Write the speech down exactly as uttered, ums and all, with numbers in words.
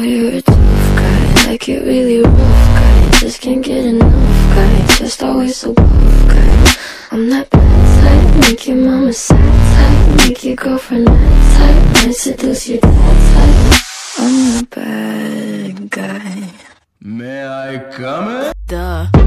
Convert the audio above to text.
You're a tough guy, like it really rough guy. Just can't get enough guy, just always so buff guy. I'm that bad type, make your mama sad type, make your girlfriend mad type, might seduce your dad type. I'm the bad guy. May I come in? Duh.